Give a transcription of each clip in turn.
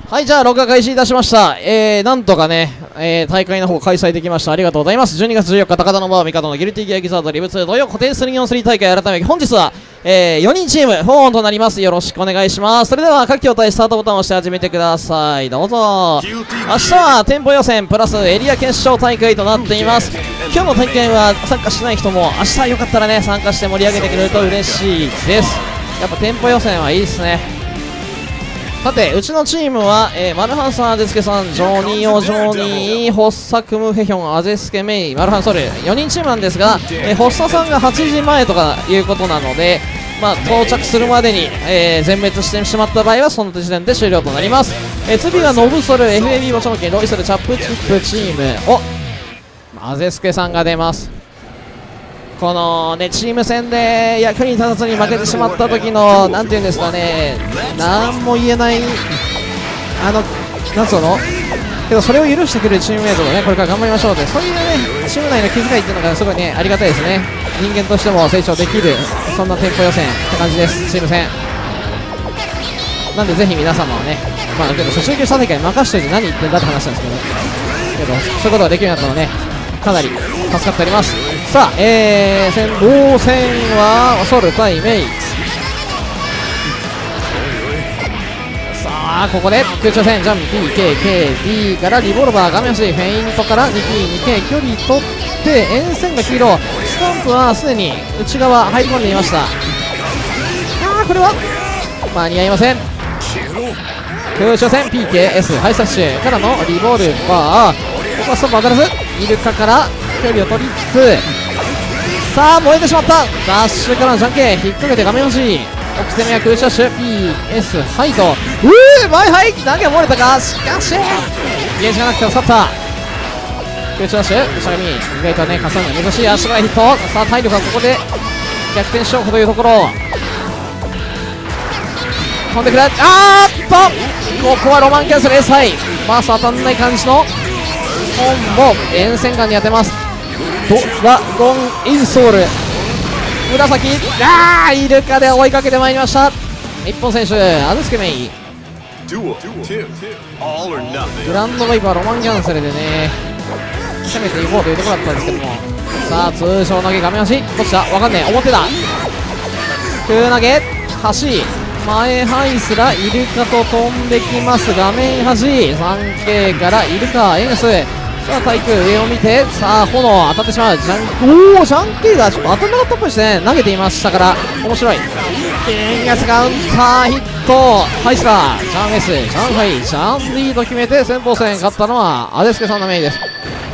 はい、じゃあ、録画開始いたしました。なんとかね、大会の方開催できました。ありがとうございます。12月14日、高田のバーミカドのギルティギアギザードリブ2同様固定 3on3 大会改めて本日は、4人チーム4オンとなります。よろしくお願いします。それでは各筐体スタートボタンを押して始めてください。どうぞ。明日は店舗予選プラスエリア決勝大会となっています。今日の大会は参加しない人も明日よかったらね参加して盛り上げてくれると嬉しいです。やっぱ店舗予選はいいですね。さて、うちのチームは、マルハンさん、アゼスケさん、ジョニーオ、ジョニー、ホッサクムヘヒョン、アゼスケメイ、マルハンソル、4人チームなんですが、ホッサさんが8時前とかいうことなので、到着するまでに、全滅してしまった場合はその時点で終了となります。次はノブソル、FAB ボチョノキン、ロイソル、チャップチップチームをアゼスケさんが出ます。このねチーム戦で役に立たずに負けてしまった時のなんていうんですかね、なんも言えないなんつうのけどそれを許してくれるチームメイトとねこれから頑張りましょうで、そういうねチーム内の気遣いっていうのがすごいねありがたいですね。人間としても成長できるそんな店舗予選って感じです。チーム戦なんでぜひ皆様はねけど初中級者大会任しといて何言ってんだって話なんですけどそういうことができるようになったのねかなり助かっております。さあ、同戦はソル対メイ。さあここで空中戦ジャンプ PKKD からリボルバー画面押しフェイントから 2P2K 距離取って円線が黄色スタンプはすでに内側入り込んでいました。これは間に合いません。空中戦 PKS ハイサッシュからのリボルバーここはストップ当たらずイルカから距離を取りつつさあ燃えてしまったダッシュからのジャンケン引っ掛けて画面押し奥攻めは空中ダッシュ PS ハイト前ハイ投げ漏れたかしかしゲージがなくて去った空中ダッシュしゃがみ意外とね重ね難しい足がヒット。さあ体力はここで逆転しようかというところ飛んでくれここはロマンキャンセル S ハイバース当たんない感じのコンボ円線眼に当てます。ドラゴンインソール紫イルカで追いかけてまいりました。日本選手アズスケメイグランドワイパーロマンキャンセルでね攻めていこうというところだったんですけどもさあ通常投げ画面足どっちだわかんねえ表だ空投げ端前ハイスライルカと飛んできます画面端 3K からイルカエンスさあ対空上を見てさあ炎当たってしまうジャンケイがちょっと当たんなかったっぽいですね。投げていましたから面白いエンガスカウンターヒットハイスラージャン S ジャンハイジャン D と決めて先鋒戦勝ったのはアデスケさんのメインです。さ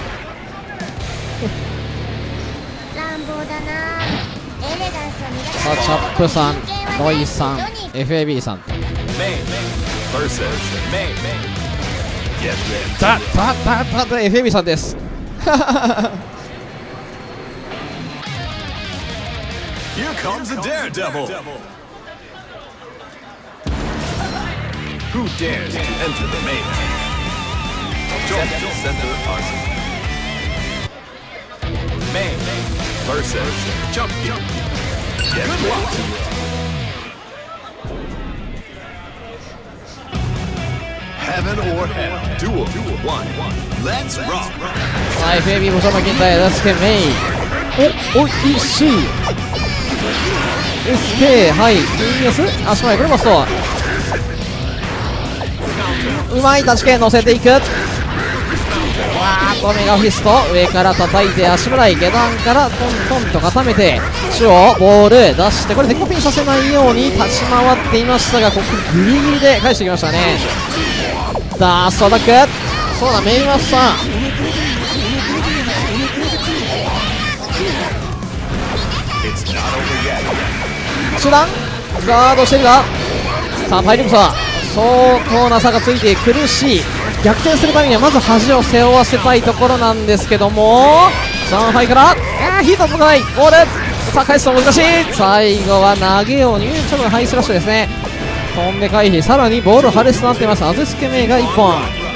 あチャップさんロイさん FAB さんFAB さんですHere comes a daredevil. Who dares to enter the main? Join Center Arsenal. Main versus Jump. Get blocked. Heaven or hell. Duel 1. Let's rock. FAB ボトム銀対ダスケメイおいしい SK はい TS 足前これマストうまい立ち系乗せていくメガフィスト上から叩いて足払い下段からトントンと固めて中央ボール出してこれデコピンさせないように立ち回っていましたがここギリギリで返してきましたね。ダーストアタックそうだメイマスさん中段ガードしてるがさあ体力差相当な差がついて苦しい逆転するためにはまず端を背負わせたいところなんですけども上海からヒート届かないボールさあ返すと難しい最後は投げを入ちょっとハイスラッシュですね飛んで回避さらにボールハレスとなっていますアゼスケメイが1本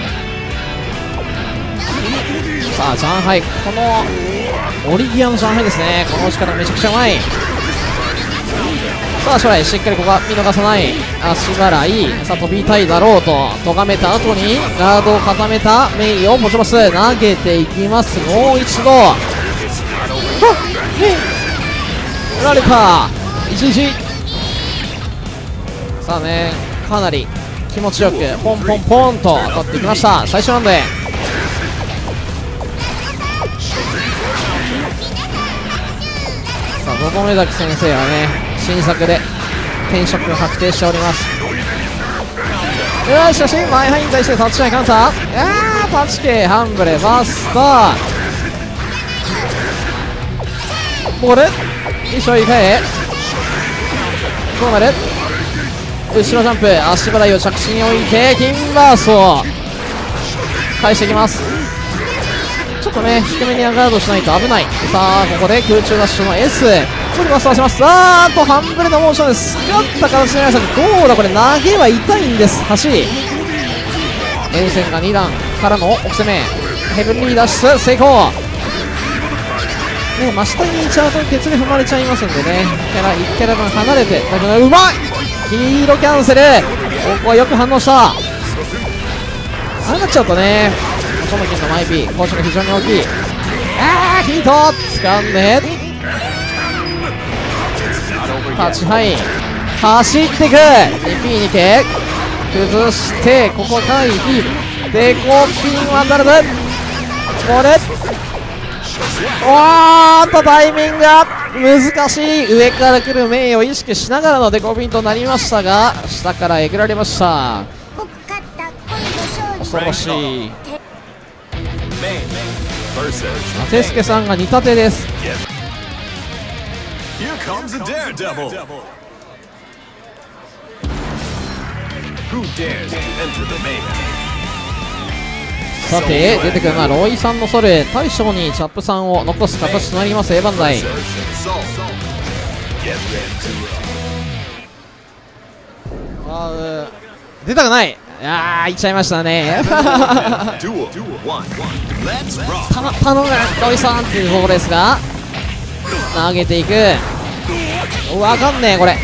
さあ上海このオリギアの上海ですねこの力めちゃくちゃうまいさあ将来しっかりここは見逃さない。足払い、さあ飛びたいだろうと咎めた後にガードを固めたメイを持ちます。投げていきます。もう一度メイ振られた。11。さあね、かなり気持ちよくポンポンポンと取っていきました。最初なんでさあ野々目崎先生はね新作で転職が確定しております。しかしマイハイに対してタッチ内カウンター、タッチ系ハンブレバスターボール一緒いかへどうなる。後ろジャンプ足払いを着地に置いてキンバースを返していきます。ちょっとね低めにガードしないと危ない。さあここで空中ダッシュの S これマスターします。ハンブレのモーションです。使った形になりました。どうだこれ、投げは痛いんです。橋沿線が2段からの奥攻めヘブンリーダッシュ成功ね。真下にいっちゃうとケツに踏まれちゃいますんでね、1キャラ分離れてだけどうまい黄色キャンセル。ここはよく反応した。ああなっちゃうとねその金のマイピーコーチが非常に大きい。ヒート掴んでタッチハイ走っていく 2P にて崩してここ回避デコピンは当たらずこれタイミングが難しい。上から来るメイを意識しながらのデコピンとなりましたが下からえぐられました。恐ろしい。テスケさんが似たてです。さて出てくるのはロイさんのソル大将にチャップさんを残す形となります。エヴァンダイ出たくない。いっちゃいましたね頼むロイさんっていうところですが投げていく。わかんねえこれ。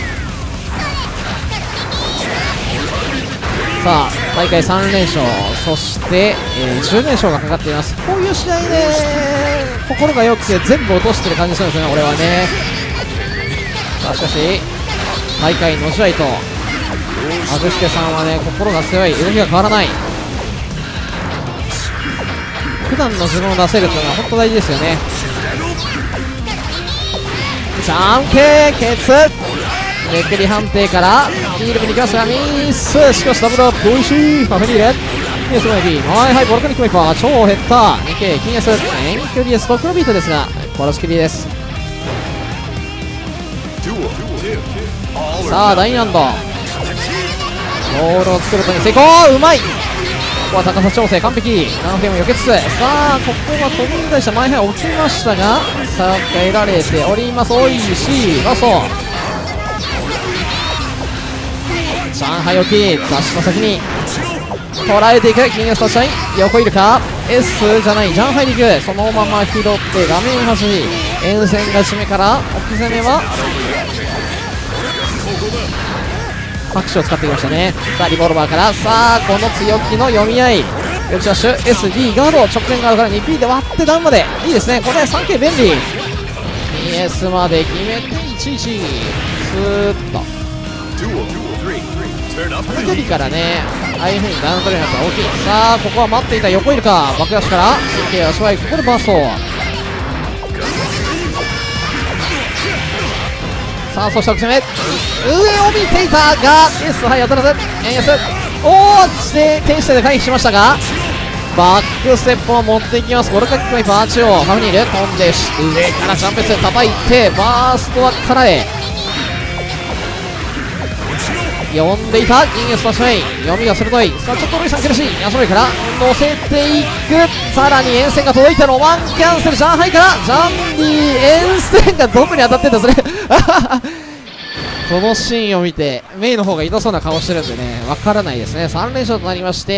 さあ大会3連勝そして、10連勝がかかっています。こういう試合で心が良くて全部落としてる感じするんですよね俺はね。さあしかし大会の試合とアグスケさんはね心が強い。動きが変わらない。普段の自分を出せるというのは本当大事ですよね。ジャンケーケツめくり判定からヒールに行きますがミス。しかしダブルアップおいしい。ファフリーレニュースのエビボルカニックメイパー超減った 2K 金 S 遠距離 S と黒ビートですが殺し切りです。さあ大難度ボールを作ることに成功。うまい。ここは高さ調整完璧。7フレーム避けつつさあここは飛びに対して前半落ちましたがさあ得られております。おいしいラスト上海置きダッシュの先に捉えていく金 S タッチライン横いるか S じゃない上海に行く。そのまま拾って画面端沿線が締めから置き攻めは拍手を使ってきましたね。さあリボルバーからさあこの強気の読み合い打ちダッシュ SD ガード直線ガードから 2P で割ってダウンまでいいですね。これ 3K 便利。 2S まで決めて11スーッとこの距離からねああいう風にダウン取れるのが大きい。さあここは待っていた横いるかバックダッシュから神経足ワイここでバースト。さあそして奥攻め上を見ていたが S はい当たらず円安して天使で回避しましたがバックステップを持っていきます。ボルカキックメイパー中央ハフニール飛んで上からジャンプス叩いてバーストはからへ呼んでいた銀スパシメイ読みが鋭い。さあちょっとロイさん苦しい足の上から乗せていく。さらに沿線が届いたのワンキャンセル上海からジャンディ沿線がどこに当たってんだそれこのシーンを見てメイの方が痛そうな顔してるんでねわからないですね。3連勝となりまして、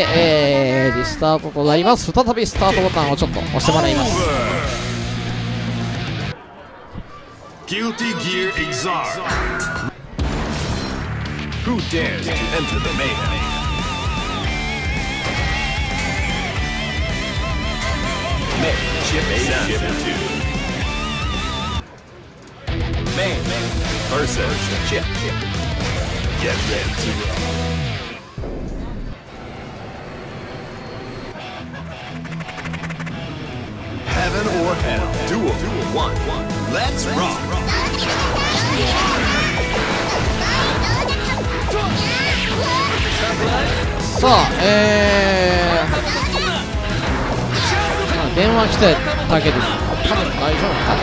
リスタートとなります。再びスタートボタンをちょっと押してもらいます。 Who dares to enter the mayhem? May chip 2. May versus Chip. Get ready to roll. Heaven or hell. Duel 1. Let's rock. さあ電話来てたけど多分大丈夫か。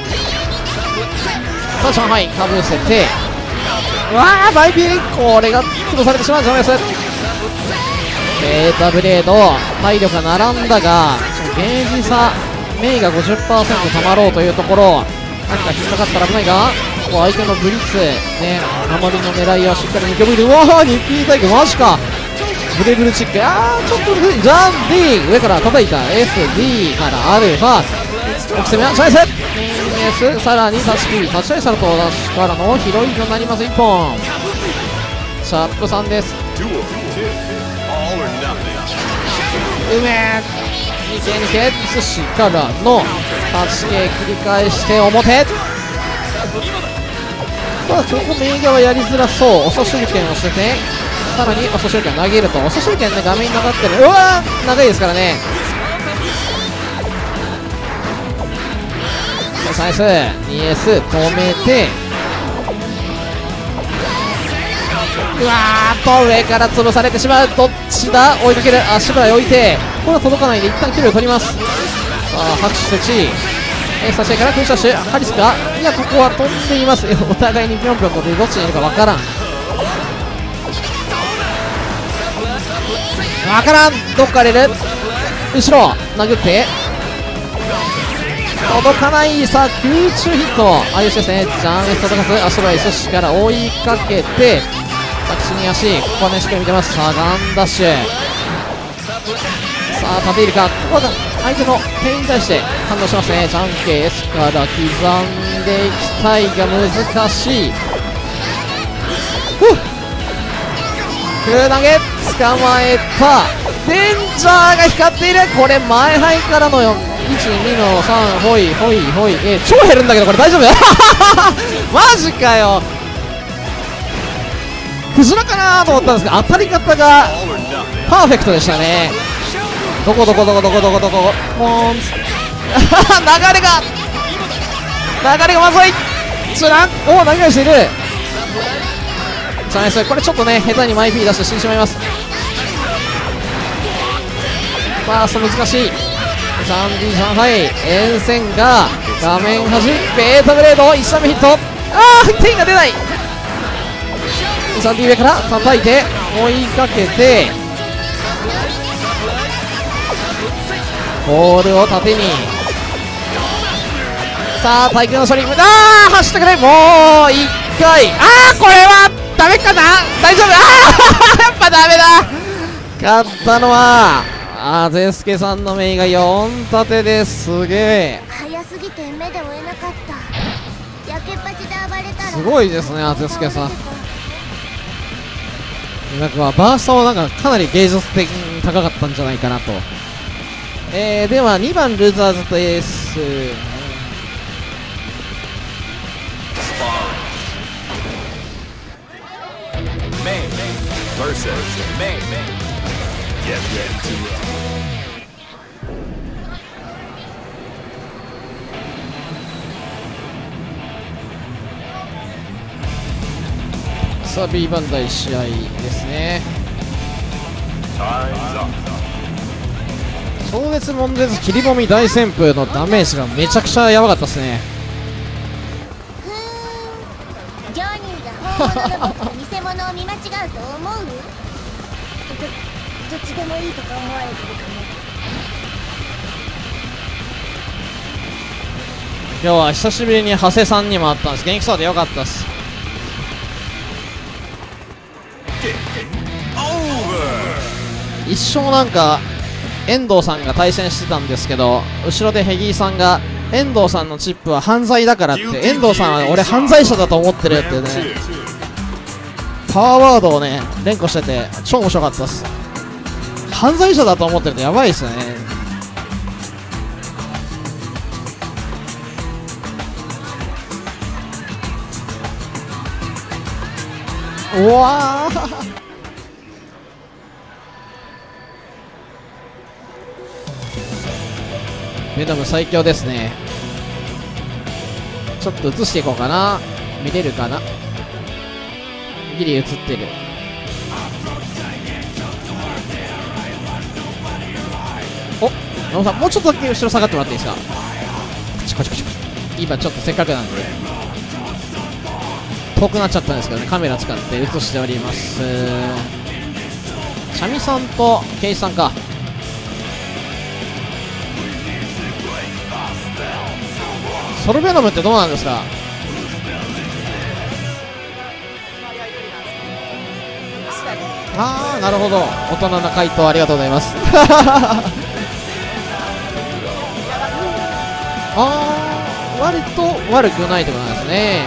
さあ上海かぶせて、うわーバイピー、これが潰されてしまうじゃないです。ベータブレード体力が並んだがゲージ差メイが 50% たまろうというところ、何か引っかかったら危ないが、ここ相手のブリッツね、あまりの狙いはしっかり抜けぶる。うわー、ニッピータイクマジか、ブレブルチック、ちょっとジャン D 上から叩いた SD からアルファ奥攻めはチャイス S さらにタッチ P タッチアイサルとダッシュからのヒロインとなります。1本シャープ3です。うめえ2け寿司からのタッチ系切り返して表、ただここ右側やりづらそう。遅手裏剣をしてて、さらに遅手裏剣投げると、遅手裏剣ね画面に流ってる。うわー長いですからね。サイス 2S 止めて、うわーっと上から潰されてしまう。どっちだ、追いかける、足払い置いて、これは届かないで一旦距離を取ります。さあ拍手設置、差し合いからクイシャッシュ、ハリスか、いやここは飛んでいます。お互いにぴょんぴょんとでどっちにいるかわからんどっか出る、後ろ殴って届かない。さあ空中ヒット、ああいうですね、ジャンエス叩かず足払い、そしてから追いかけて着地に足、ここはねしっかり見てます。さあガンダッシュ、さあ立ているか、ここは相手の手に対して反応しますね。ジャンケ S から刻んでいきたいが難しい。空投げ捕まえた。デンジャーが光っている。これ前背からの1、2の3、ほいほいほい、超減るんだけどこれ大丈夫マジかよ、クジラかなと思ったんですが当たり方がパーフェクトでしたね。どこポーン流れがまずい。つらんお投げ返している。チャンス、これちょっとね下手にマイピー出して死んでしまいます。ファースト難しい。ジャンディ上海沿線が画面端、ベータブレード1射目ヒット、点が出ない。ジャンディ上から叩いて追いかけてボールを縦に、さあ対空の処理、走ってくれ、もう1回、これはダメかな、大丈夫、やっぱダメだ。勝ったのはゼスケさんのメイが4立てです。すげえ早すぎて目で追えなかった。焼けっぱちで暴れたらすごいですね、ゼスケさん。なんかバーストもなんかかなり芸術的に高かったんじゃないかなと。では2番ルーザーズとエース May versus May. Get ready to roll. さあ B 番台試合ですね。超絶悶絶切り込み大旋風のダメージがめちゃくちゃやばかったですね。 ジョニーが本物の僕と偽物を見間違うと思う？どっちでもいいとか思われてるかも。 今日は久しぶりに長谷さんにも会ったんです。元気そうでよかったです。一生なんか遠藤さんが対戦してたんですけど、後ろでヘギーさんが遠藤さんのチップは犯罪だからって、遠藤さんは俺犯罪者だと思ってるってねパワーワードをね連呼してて超面白かったっす。犯罪者だと思ってるとやばいっすよね。うわーベノム最強ですね。ちょっと映していこうかな。見れるかな。ギリ映ってる。お、野呂さんもうちょっとだけ後ろ下がってもらっていいですか。こち今ちょっとせっかくなんで遠くなっちゃったんですけどね、カメラ使って映しております。シャミさんとケイさんか。ソルベノムってどうなんですか。ああ、なるほど、大人な回答ありがとうございますああ、割と悪くないってことなんですね。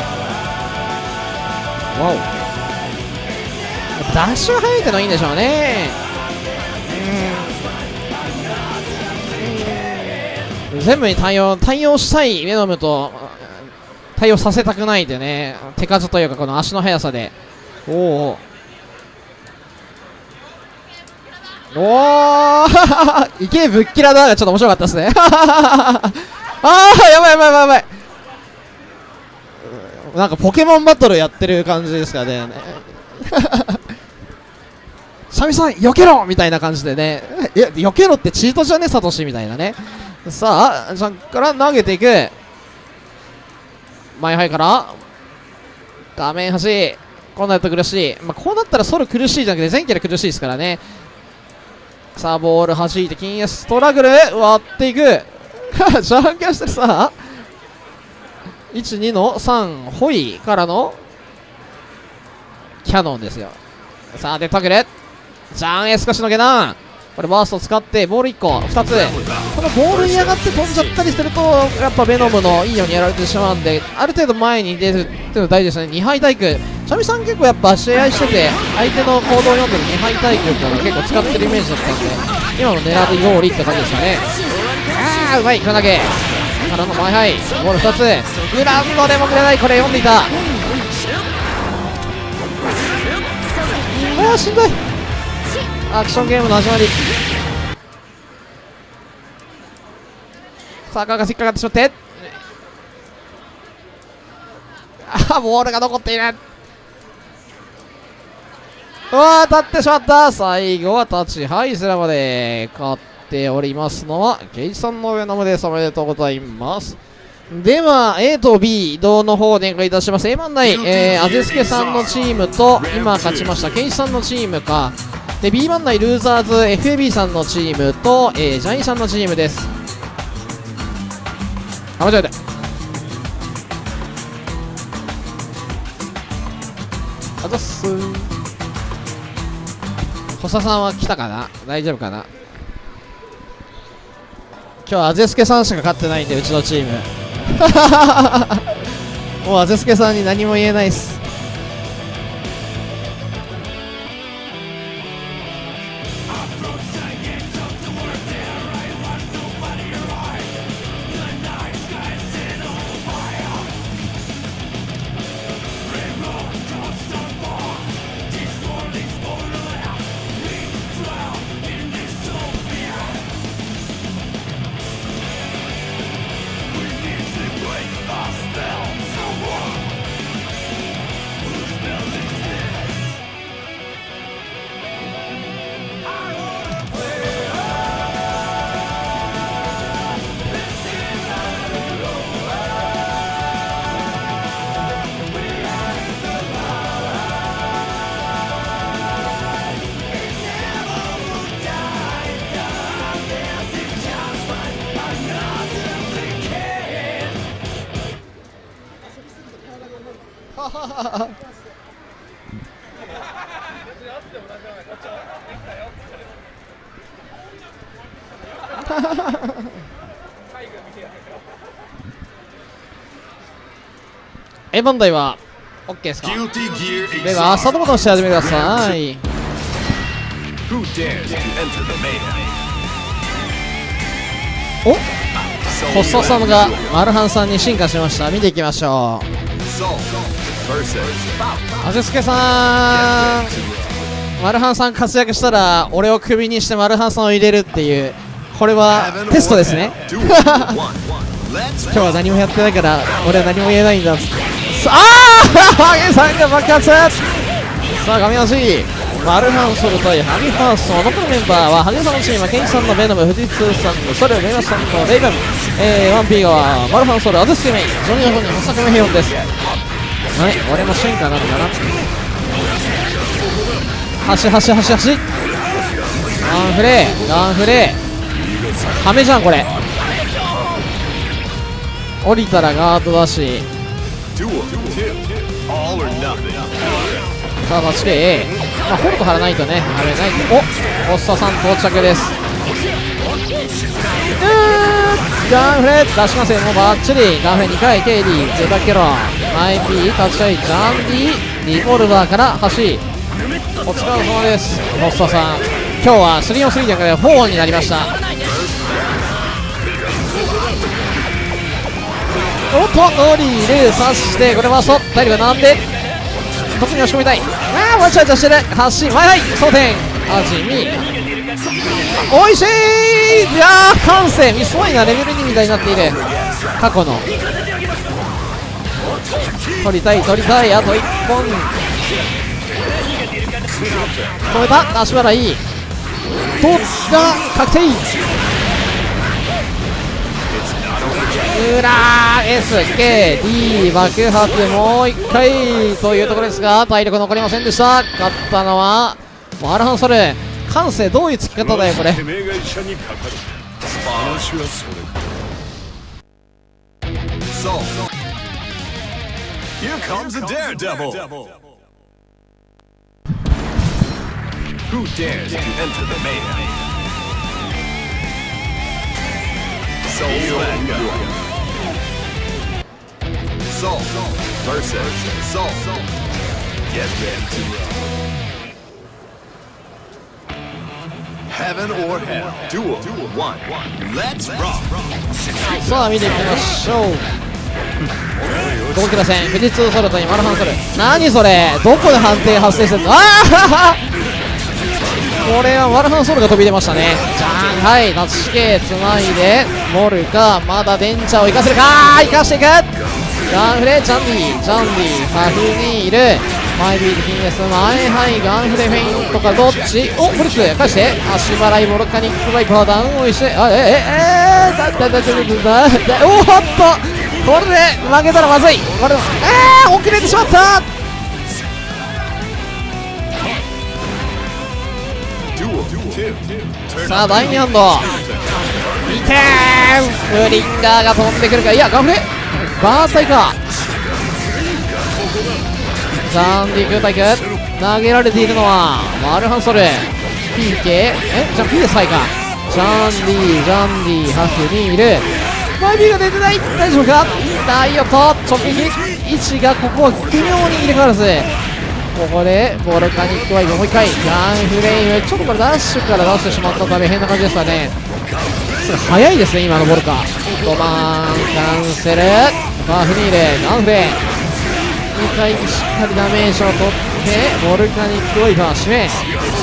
わお、ダッシュが速いってのはいいんでしょうね。全部に対応したいベノムと対応させたくないでね、手数というかこの足の速さで。おおおーいけぶっきらだがちょっと面白かったですねああ、やばいやばいやばい。なんかポケモンバトルやってる感じですかねシャミさん避けろみたいな感じでね、いや避けろってチートじゃねサトシみたいなね。さあジャンから投げていく。前背から画面端、こうなると苦しい。こうなったらソル苦しいじゃなくて前期で苦しいですからね。さあボール弾いて金 S ストラグル割っていくジャンキャしてさ 1,2 の3ホイからのキャノンですよ。さあデッドタグルジャン S 少しの下段、これバースト使ってボール1個2つ、このボールに上がって飛んじゃったりするとやっぱベノムのいいようにやられてしまうんで、ある程度前に出るっていうの大事ですね。2敗対空、シャミさん結構やっぱ試合してて相手の行動を読んでる2敗対空っていうのを結構使ってるイメージだったんで、今の狙い通りって感じですかね。ああうまい、黒投げからの前背ボール2つ、グラウンドでもくれない、これ読んでいた。ああしんどい、アクションゲームの始まり。さあ、カーが引っかかってしまって、ああボールが残っている。うわー、立ってしまった。最後は立ちハイスラまで勝っておりますのはケイチさんの上のムです。おめでとうございます。では A と B 移動の方を展開いたします。A 番内、あぜすけさんのチームと今勝ちましたケイチさんのチームか。で B 番内ルーザーズ FAB さんのチームと、ジャインさんのチームです。あ、間違えた。あざっすー。細田さんは来たかな、大丈夫かな。今日あぜすけさんしか勝ってないんでうちのチームもうあぜすけさんに何も言えないっす。A 番台は OK ですか。 Guilty Gear ではスタートボタンを押して始めてください。 Who dares to enter the main? おホッソさんがマルハンさんに進化しました。見ていきましょう。 Soul versus Bout. あずすけさん、マルハンさん活躍したら俺をクビにしてマルハンさんを入れるっていう、これは Heaven テスト or ですね。 hell. Duel 1. Let's 今日は rock. 何もやってないから俺は何も言えないんだっつって。ああハゲさんが爆発。さあ神足マルハンソル対ハギファースト。残るメンバーはハゲさんのチームはケンイチさんのベノム、富士通さんのソル、メイマさんのレイブン、ワンピーがはマルハンソル、アズスケメイ、ジョニー・ホニー、ホサクメヘヨンです。はい、俺も進化なんだな。走ガンフレハメじゃんこれ。降りたらガードだし。 Duel 2. All or nothing. さあバチケー、ホルト張らないとねあれない。おオッサさん到着です。ガンフレ出しますよ。もうバッチリガンフレ2回 KD ゼタケロマイピー立ち合いジャンディリボルバーから橋。お疲れ様です。オッサさん今日は 3on3 だから4になりました。おっとノリール刺してこれは体力が並んで特に押し込みたい。ああわちゃわちゃしてる。発進はい争点味見おいしい。いやー感性ミスワイがレベル2みたいになっている。過去の取りたいあと1本止めた。足払いどっちが確定。SKD 爆発もう1回というところですが体力残りませんでした。勝ったのはマルハンソル。感性どういうつき方だよこれ。 Soul. Here comes a daredevil. Who dares to enter the main? Soul versus Soul. Get ready to rock. Heaven or hell. Duel 1. Let's rock. さあ見ていきましょう。合計打線富士通ソルトにマルハンソル。何それどこで判定発生してるの。ああこれはマルハンソルが飛び出ましたね。じゃーんはいタッチ系つないでモルかまだ電車を生かせるか。生かしていくガンフレジャンディハフニールマイビールキングス前はいガンフレフェイントかどっち。おフリップ返して足払いボロカニックバイパーダウンをしておっとこれで負けたらまずい。これ遅れてしまった。さあ第2ハンド2点フリンガーが飛んでくるか。いやガンフレバータイか。ザンディ空対空投げられているのはマルハンソル PK じゃあ P でサイか。ジャンディハフニールマイビーが出てない。大丈夫か。大横直撃位置がここは微妙に入れ替わらずここでボルカニックワイブもう一回ガンフレイムちょっとこれダッシュから出してしまったため変な感じですかね。速いですね今のボルカ。5番キャンセルバーフニールガンフレイ2回しっかりダメージを取ってボルカニックワイバー締め。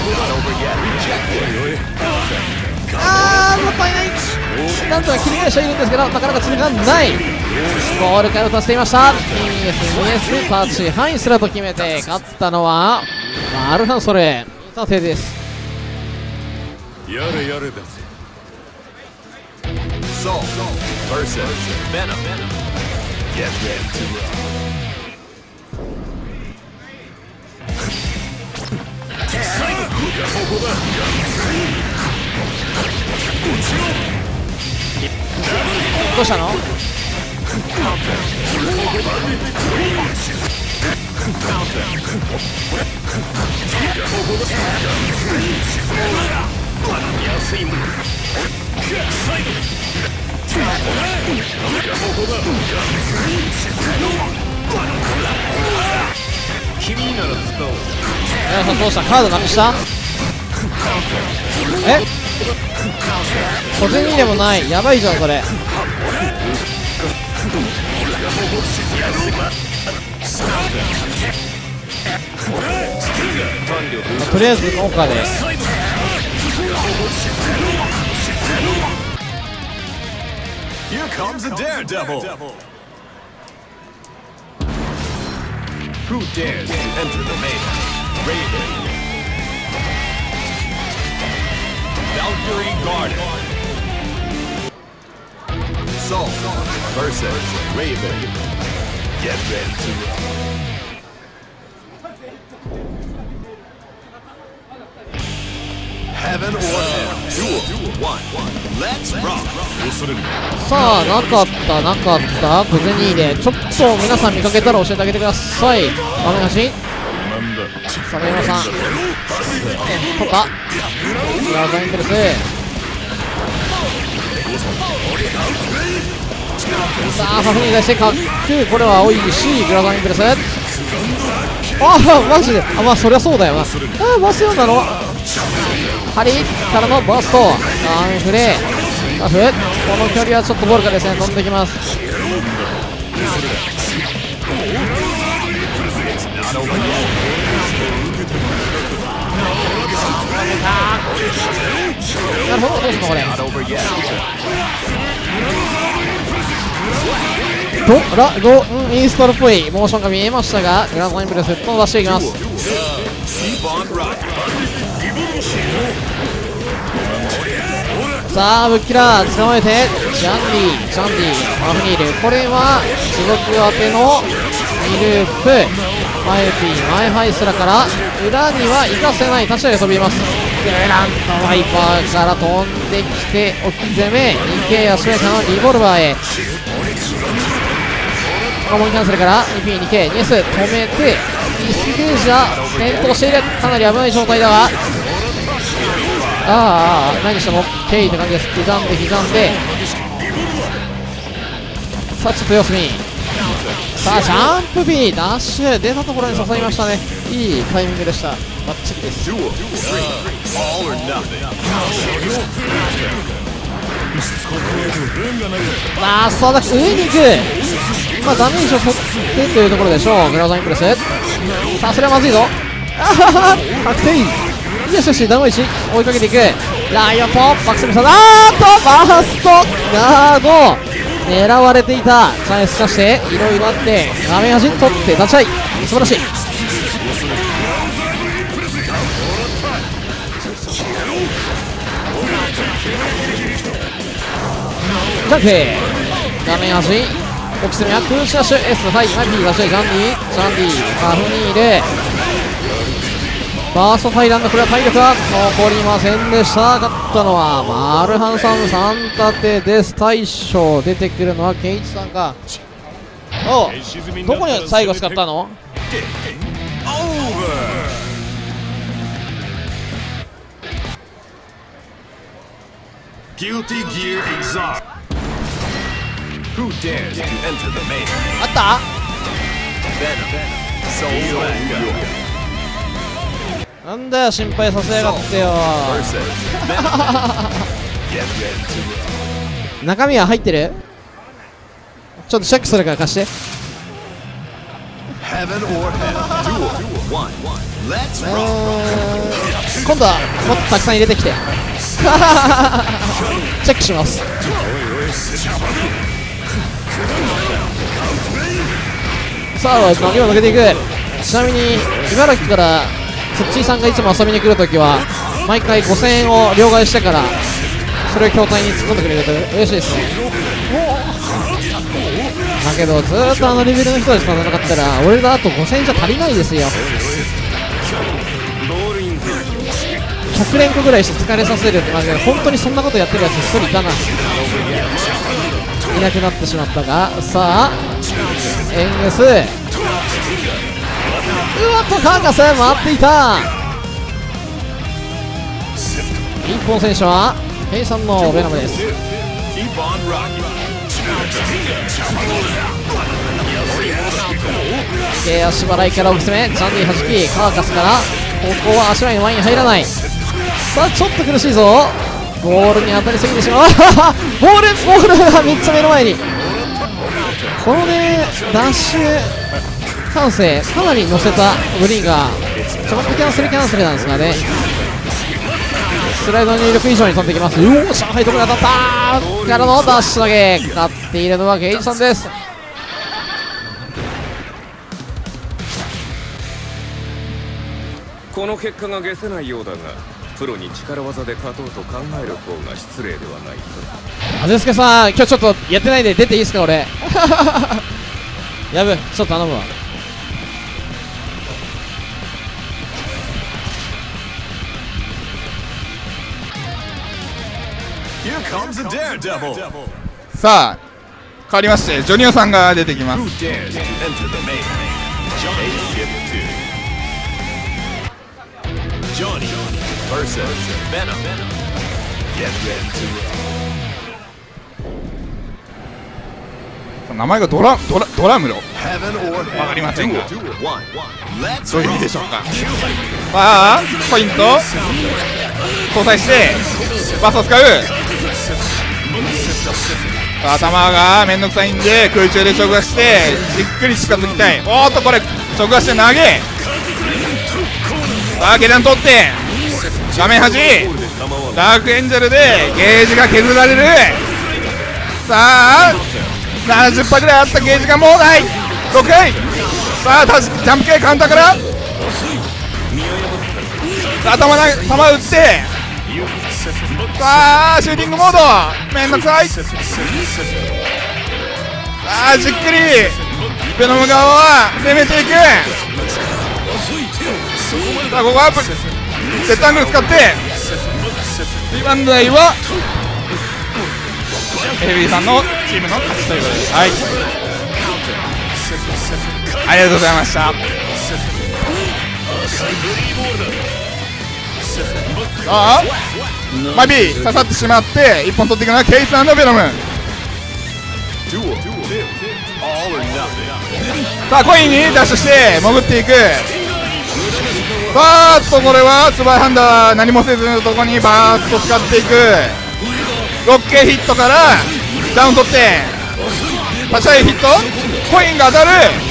もったいない。なんとか切り返しているんですけどなかなか続かない。ボールから打たせていました。2S タッチハイスラと決めて勝ったのはマルハンソル。見立てです。 やれやれだぜ。Soul versus Venom. Get ready to rock. どうしたの。 皆さんどうした？カードなくした？え？小銭でもない。やばいじゃんそれ。とりあえず効果で Here comes a daredevil. Who dares to enter the main? Raven. Valkyrie Garden. Soul versus Raven. Get ready to Heaven or Hell. Duel 1. Let's rock. さあ、なかった小銭入れ、ちょっと皆さん見かけたら教えてあげてください。画面端さあ、メ山さん取ったグラザインプレス。さあ、ファフニー出してかっく、これは多いし、グラザインプレス。ああ、マジで、あ、まあそりゃそうだよな。ああ、バスようなのハリからのバースト、アンフレタフ、この距離はちょっとボルカですね、飛んできます。なるほど、どうすんのこれ。インストールっぽいモーションが見えましたが、グランドラインプレスヘッドを出していきます。さあ、ブッキラー捕まえてジャンディマフニール、これは地獄当ての2ループ、マイピーマイハイスラから裏には行かせない、立ち上げ飛びます。グランドワイパーから飛んできて置き攻め 2K 足上からのリボルバーへ、コモンキャンセルから 2P2K ニエス止めてディスゲージは転倒している、かなり危ない状態だが、何しても K って感じです。刻んでさあ、ちょっと様子見、さあジャンプ B ダッシュ出たところに刺さりましたね。いいタイミングでした。バッチリです。そうだ、上に行く、まあダメージを取ってというところでしょう。グラウザインプレス、さあそれはまずいぞ、確定、よしダメージ追いかけていく、ライオンとバックスミサ、バーストガード狙われていた。チャンスかしていろいろあって画面端に取って立ち合い、素晴らしい。ジャンプ画面端オキスミはクーシャッシュ S はいマイピー出してジャンディマフニールバーストタイランド、これは体力は残りませんでした。勝ったのはマルハンさん3立てです。大将出てくるのはケンイチさんか。おう、どこに最後使ったの？あった？なんだよ、心配させやがってよ。中身は入ってる？ちょっとチェックするから貸して。今度はもっとたくさん入れてきて。チェックします。さあ、波を抜けていく。ちなみに茨城からツッチーさんがいつも遊びに来るときは毎回5000円を両替してからそれを筐体に突っ込んでくれると嬉しいですね。だけどずーっとあのレベルの人たちと戦ったら俺だと5000円じゃ足りないですよ。100連個ぐらいして疲れさせるってマジで本当にそんなことやってるやつ1人いたな。いなくなってしまったが、さあエングス、うわっとカーカス回っていた。日本選手はケイさんのベノムです。 足払いから奥攻め、ジャンディ弾き、カーカスからここは足払いの前に入らない。さあちょっと苦しいぞ。ボールに当たりすぎてしまうボールが3つ目の前に。このねダッシュ完成かなり乗せたグリーンがちょっとキャンセルなんですがね、スライドの入力以上に飛んできます。上海ところに当たったからのダッシュ投げ、勝っているのはゲイジさんです。 この結果が解せないようだが、プロに力技で勝とうと考える方が失礼ではないか。 あずすけさん、今日ちょっとやってないで出ていいですか俺やぶ、ちょっと頼むわ。 さあ変わりましてジョニオさんが出てきます。名前がドラムロわかりませんがどういう意味でしょうか。さあポイント搭載してバスを使う。頭がめんどくさいんで空中で直撃してじっくり近づきたい。おーっとこれ直撃して投げ、さあ下段取って画面端ダークエンジェルでゲージが削られる。さあ70%ぐらいあったゲージがもうない。6回さあジャンプ系カウンターから頭打ってさあシューティングモードめんどくさい。さあじっくりベノム側は攻めていく。さあここはセットアングル使ってリバウンド台はヘビーさんのチームの勝ちということです。はい、ありがとうございました。さあマビー刺さってしまって1本取っていくのはケイス&ベノム。さあコインにダッシュして潜っていく。さあこれはツバイハンダー何もせずのとこにバーッと使っていく。6系ヒットからダウン取って立ち上げヒットコインが当たる。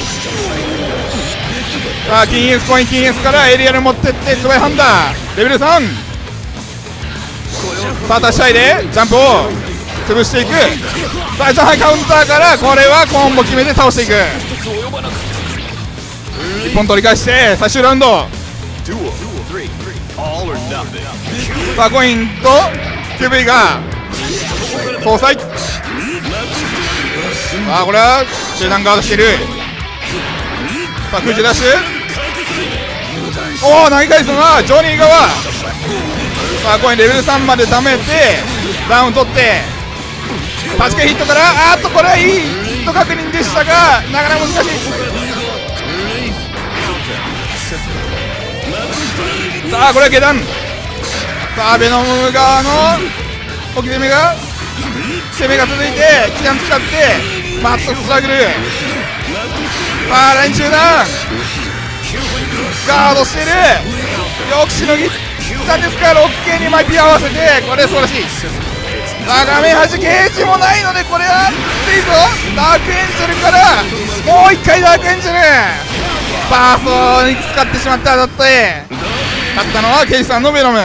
さあ金エースコイン金エースからエリアに持ってってツバイハンダーレベル3。さあ立ち上げでジャンプを潰していく。さあ上海カウンターからこれはコンボ決めて倒していく。1本取り返して最終ラウンド。さあコインと QV が搭載。さあこれは集団ガードしている。さあ空中ダッシュおお投げ返すのはジョニー側。さあコインレベル3まで貯めてダウン取ってパチケヒットからあーっとこれはいいヒット確認でしたがなかなか難しい。さあこれは下段。さあベノム側の置き攻めが続いて気段使ってマットストラグル。さあライン中段ガードしてる。よくしのぎたんですが6系にマイピー合わせてこれ素晴らしい。さあ画面端ゲージもないのでこれはきついぞ。ダークエンジェルからもう1回ダークエンジェルバーストに使ってしまった当たって勝ったのはケイさんのベノム。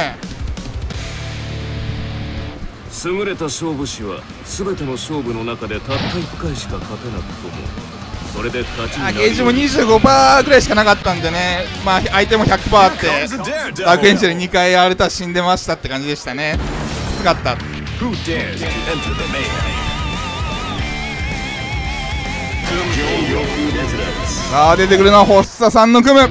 優れた勝負師は全ての勝負の中でたった1回しか勝てなくともそれで勝ちになる。 ゲージも 25% ぐらいしかなかったんでね、まあ相手も 100% あってダークエンジェル2回アルタ死んでましたって感じでしたね。きつかった。さあ出てくるのはホッサさんの組む。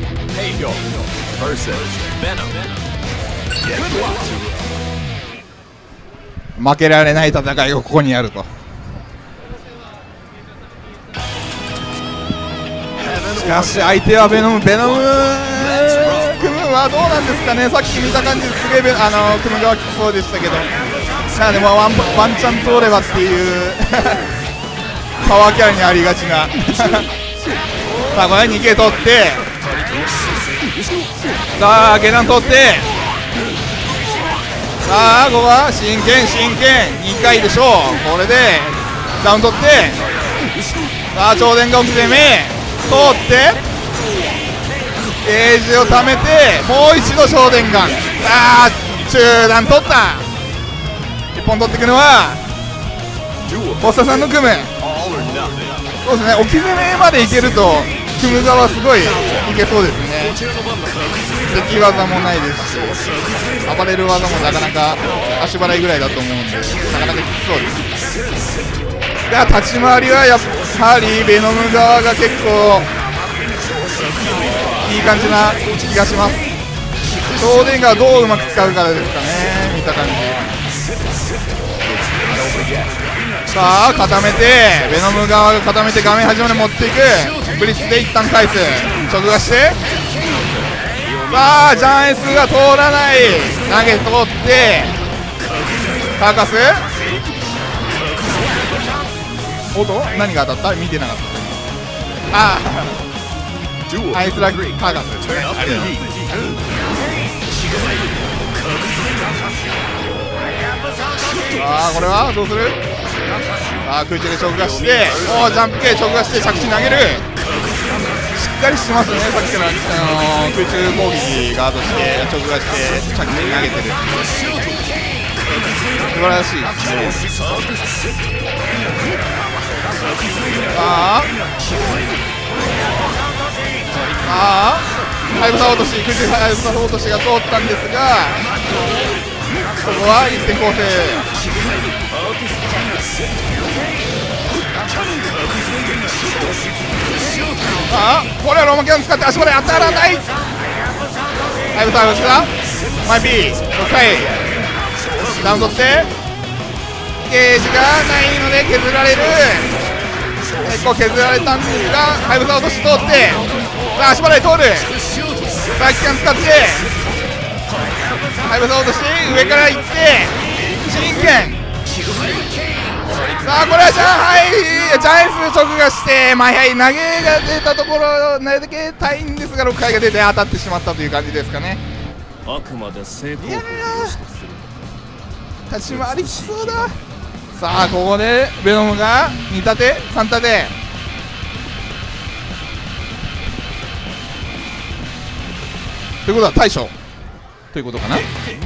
負けられない戦いがここにあると。しかし相手はベノム組むはどうなんですかね。さっき見た感じですげえ組む側きつそうでしたけど、さあでもワンチャン通ればっていうパワーキャラにありがちなさあこれは 2K 取って、さあ下段取って、さあここは真剣2回でしょう。これでダウン取って、さあ超電が起きて目通ってゲージを溜めて、もう一度超電ガン。さあ中段取った。1本取っていくのはボッサさんの組む。そうですね、置き攻めまでいけると組む側すごいいけそうですね。敵技もないですし、暴れる技もなかなか足払いぐらいだと思うんで、なかなかきつそうです。が立ち回りはやっぱりベノム側が結構いい感じな気がします。超電がどううまく使うかですかね、見た感じ。さあ固めて、ベノム側が固めて画面端まで持っていく。ブリッツで一旦返す、直がして、さあジャンエスが通らない、投げ通ってカーカス、おっと何が当たった、見てなかった。ああアイスラッグカーカスですね。ありがとうございます。さあこれはどうする。さあ空中で直がして、おージャンプ系直がして着地投げる。しっかりしてますね、さっきから空中攻撃ガードして直がして着地投げてる。素晴らしいですね。さあハイブサ落とし、空中ハイブサ落としが通ったんですが、ここは一点構成。ああこれはローマキャン使って足まで当たらない。ハイブサーですがマイピー6回ダウン取って、ゲージがないので削られる。結構削られたんですが、ハイブサー落とし通って、さあ足払い通る。さあ機関使ってハイブサー落とし上から行って真剣。さあこれはジャイエンス直がして、投げが出たところ投げたいんですが、6回が出て当たってしまったという感じですかね。 あくまで成功法を良しとする。 立ち回りきそうだ。さあここでベノムが2立て3立て、ということは大将ということかな。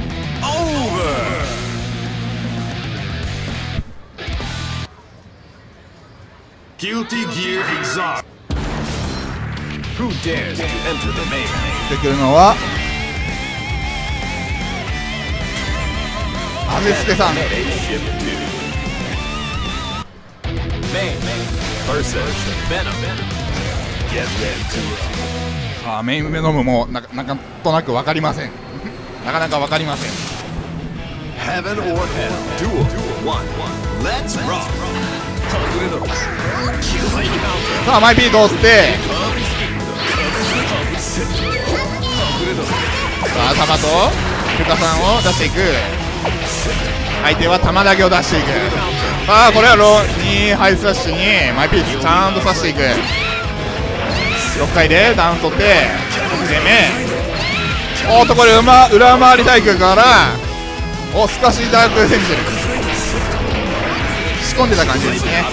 Guilty Gear Exhaust. Who dares to enter the main? 出てくるのはアメスケさん。 Main versus Venom. Get ready to roll. さあメインベノムもなんとなく分かりませんなかなか分かりません。 Heaven or hell. Duel. One. Let's rock. さあマイピー通って、さあ弾とルカさんを出していく。相手は弾だけを出していく。さあこれは2ハイスラッシュにマイピースちゃんと刺していく。6回でダウン取って攻め、おっとこれ裏回り大工からスカシダークエンジェル仕込んでた感じですね。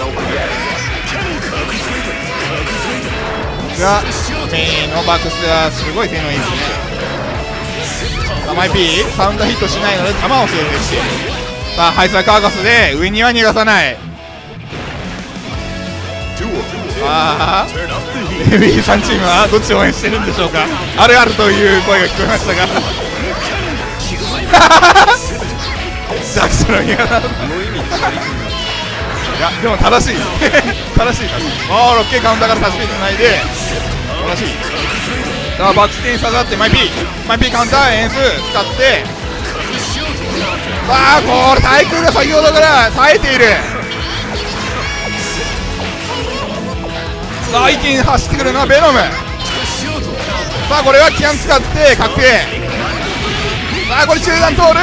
がメインのバックスはすごい性能いいですね。さあマイピーサウンドヒットしないので球を制限して、さあハイスラカーカスで上には逃がさない。さあヘビー3チームはどっちを応援してるんでしょうか。あるあるという声が聞こえましたがジャクソンの逃がさない。いやでも正しい正しい。ああ 6K カウンターから立ちピーつないで正しい。さあバックステに下がってマイピーカウンター演出使って、さあこれ対空が先ほどから冴えている。さあ一気に走ってくるのはベノム。さあこれはキャン使って確定。さあこれ中段通る。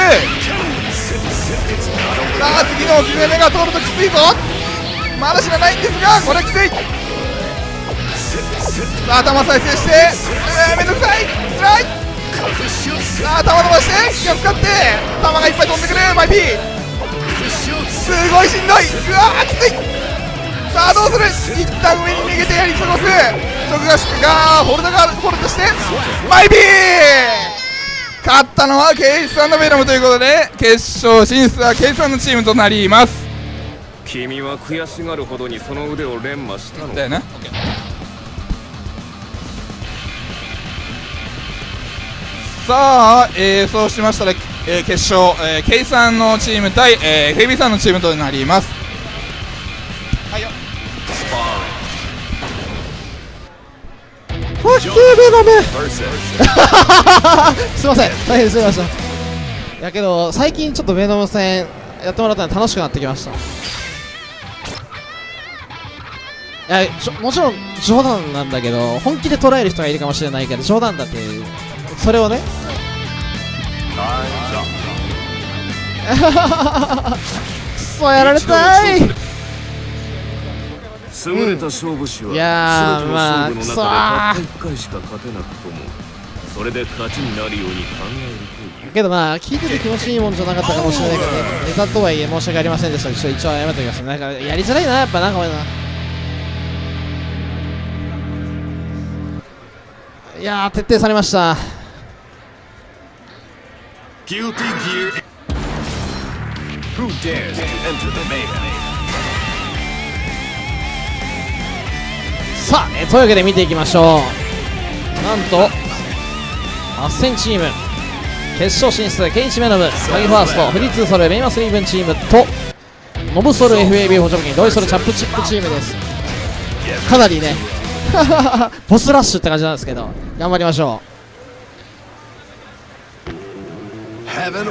さあ次の置き攻めが通るときついぞ。まだ知らないんですがこれきつい。 さあ頭再生して、めんどくさい、つらい。さあ頭伸ばして気を使って弾がいっぱい飛んでくるマイピー。すごいしんどい。うわーきつい。さあどうする。一旦上に逃げてやり過ごす。直がホルダがホルダしてマイピー。勝ったのはケイスさんのベノムということで、決勝進出はケイスさんのチームとなります。 君は悔しがるほどにその腕を連磨したのだよな。さあ、そうしましたら、決勝、ケイさんのチーム対、ヘイビーさんのチームとなります。はいよ。 ファッキーベノムすいません、大変すみません。やけど最近ちょっとベノム戦やってもらったので楽しくなってきました。いやもちろん冗談なんだけど、本気で捉える人がいるかもしれないけど冗談だって、それをねくそやられたい。 優れた勝負師は、 いやーまあ全ての勝負の中でたった1回しか勝てなくとも、それで勝ちになるように考えるという。 けどまあ聞いてて気持ちいいもんじゃなかったかもしれないけどね、ネタとはいえ申し訳ありませんでした。一応謝っておきます。なんかやりづらいな、やっぱなんか俺な。いやー徹底されました。 Guilty Gear. Who dares to enter the melee? さあ、というわけで見ていきましょう。なんとアッセンチーム決勝進出、ケイチメノム、スカイファースト、フリーツーソル、メイマスリーブンチームとノブソル FAB 補助金、ロイソルチャップチップチームです。かなりねボスラッシュって感じなんですけど、頑張りましょう。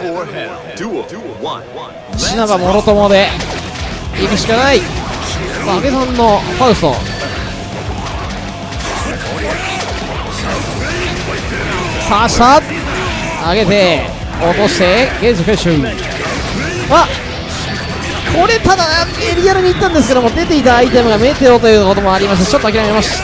品がもろともで行くしかない。さあ、阿部さんのファウスト、さあ下上げて落としてゲージフェッシュ。あ、これただエリアルに行ったんですけども、出ていたアイテムがメテオということもありまして、ちょっと諦めました。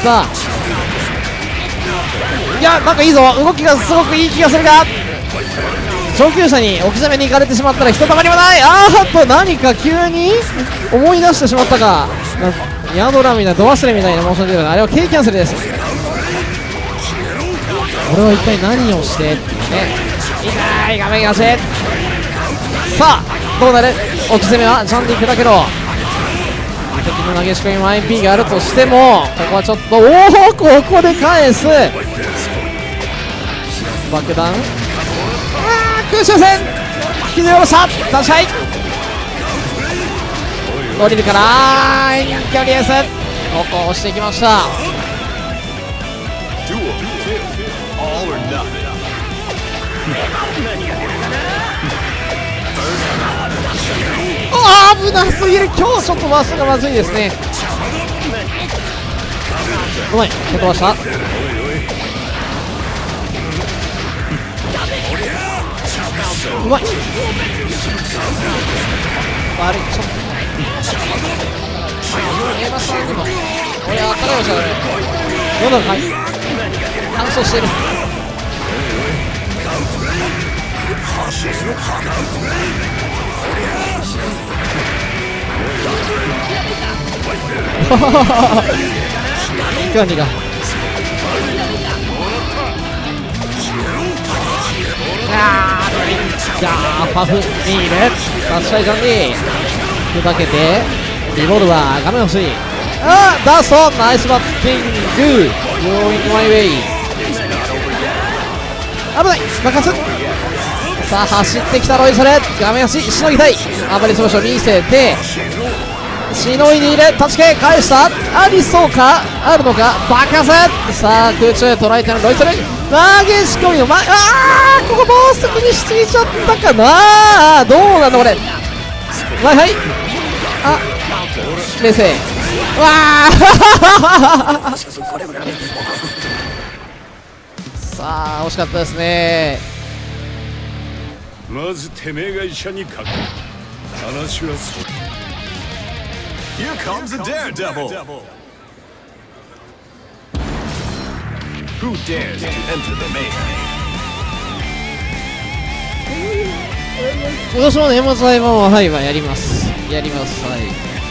いや、なんかいいぞ、動きがすごくいい気がするが、上級者に置き攻めに行かれてしまったらひとたまりもない。あーっと何か急に思い出してしまったか、ヤドラみたいなド忘れみたいなモーション出てる。あれは K キャンセルです。俺は一体何をしてっていうね。痛い画面がせ。さあどうなる。置き攻めはジャンディ砕けろ。敵の投げ仕込みも MP があるとしても、ここはちょっと、おお、ここで返す。爆弾、空中戦引きずり下ろした。出し合い降りるかな。遠距離エース、ここ押していきました。あー危なすぎる。今日ちょっとマスがまずいですね。うまい、蹴飛ばした。うまい、悪い、ちょっと見えますね。でも俺は赤いおしゃれどんどん乾燥してる。いかにがじゃあパフミール立ち合いジャンディふざけてリボルバー画面欲しい。あーダーストナイスバッティングゴーイングマイウェイ。危ない任す。さあ走ってきたロイソレ画面足しのぎたい。暴れつぶしを見せてしのいでいる。立ち系返したありそうかあるのか爆発。さあ空中捉えてのロイソレ投げ仕込みの前。あーここもうすぐにしすぎちゃったかな。どうなんだこれ。はいはいあ冷静。わあさあ惜しかったですね。 まずてめえが医者にかかる。話はそう。Here comes a daredevil. Who dares to enter the main? 今年も年末ライブもはいはやります。やります。はい。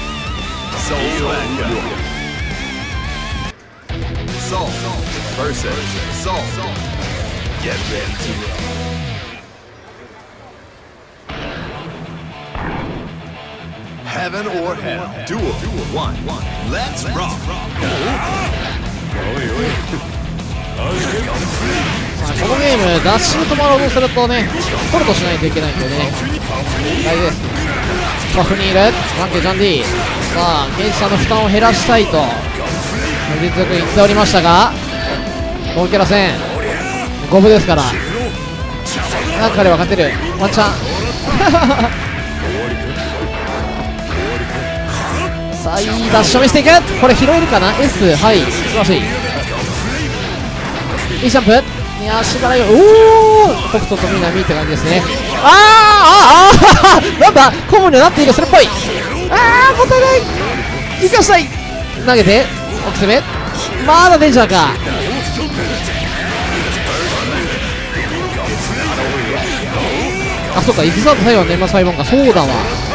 Soul versus Soul. Get ready to rock. Heaven or hell. Duel 1. Let's rock. このゲームダッシュ止まろうとするとね取るとしないといけないんでね大事です。バフにいるワンケジャンディ。さあケンジさんの負担を減らしたいと実力言っておりましたがノーキャラ戦5分ですからなんかでは勝てるワンチャンさあいいダッシュを見せていく。これ拾えるかな S。 はい素晴らしい。いいジャンプ。いやしばらくおお北斗と南って感じですね。なんだコムにはなっている。それっぽい。もったいない。生かしたい。投げて奥攻めまだデンジャーか。あそうかエキサート最後は年末裁判か。そうだわ。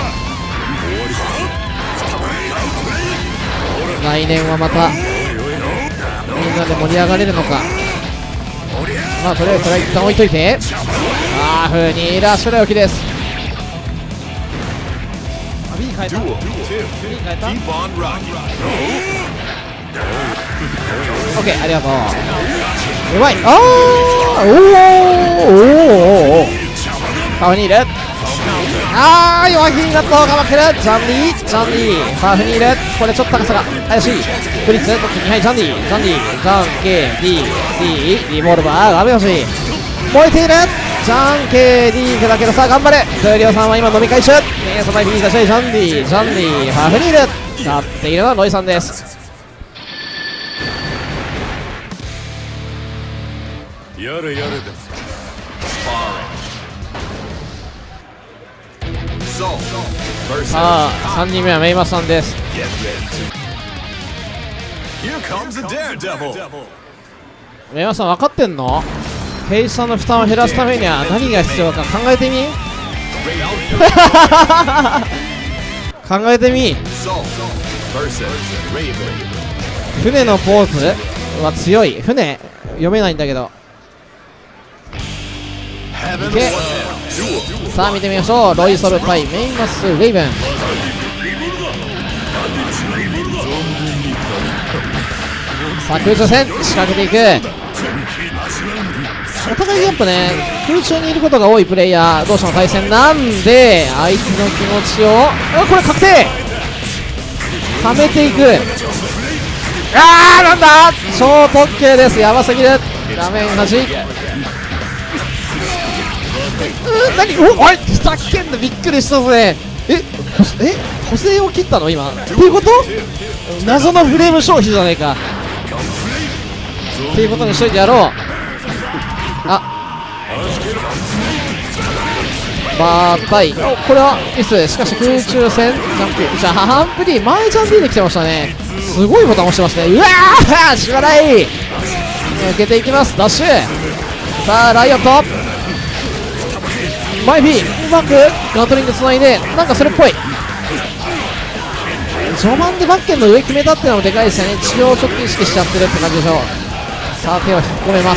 来年はまたみんなで盛り上がれるのか。まあとりあえずそれは一旦置いといて風にラッシュライオキです。B 変えた B 変えた OK ありがとう。うまい。カフにいる。弱気になった方が負ける。ジャンディカフにいる。これちょっと高さが怪しい。フリッツどっちにはいジャンケ D リボルバー危なしい。燃えているジャンケ D だけどさあ頑張れ。クリオさんは今飲み会中。その前に出したいジャンディカフにいる。勝っているのはロイさんです。 やれやれです。 さあ3人目はメイマスさんです。メイマスさん分かってんの？ケイジさんの負担を減らすためには何が必要か考えてみ考えてみ。船のポーズは強い。船読めないんだけどいけ。さあ見てみましょう。ロイソル対メイマスレイブン。さあ空中戦仕掛けていく。お互いやっぱね空中にいることが多いプレイヤー同士の対戦なんで相手の気持ちをこれ確定はめていく。なんだ超特急です。やばすぎる。画面端何おいふざけんな。びっくりしたぜ。補正を切ったの今っていうこと？謎のフレーム消費じゃないかっていうことにしといてやろう。バータイこれはミス。しかし空中戦ジャンプじゃあハンプリー前ジャンプで来てましたね。すごいボタン押してますね。うわーしばらい抜けていきます。ダッシュ。さあライオットマイビーうまくガトリングつないでなんかそれっぽい。序盤でバッケンの上決めたっていうのもでかいですよね。治療をちょっと意識しちゃってるって感じでしょう。さあ手を引っ込めます。